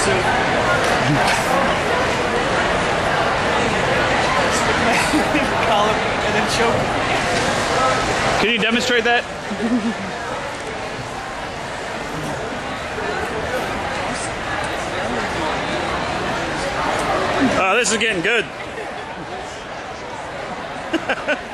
aggressive. Collar and then choke. Can you demonstrate that? Oh, this is getting good.